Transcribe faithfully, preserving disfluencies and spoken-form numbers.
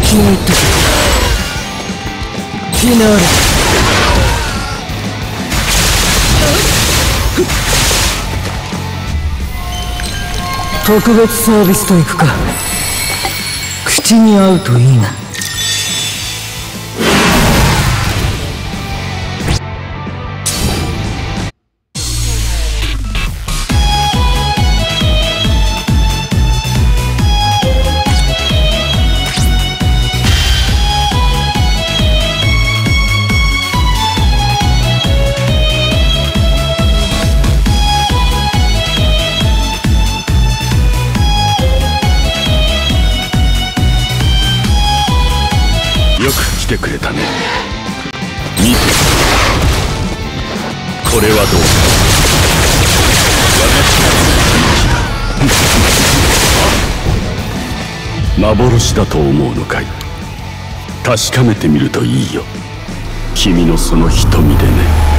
先に言っとく。フィナーレ。特別サービスといくか。口に合うといいな。 よく来てくれたね。見て、これはどうか。私の幻だと思うのかい。確かめてみるといいよ。君のその瞳でね。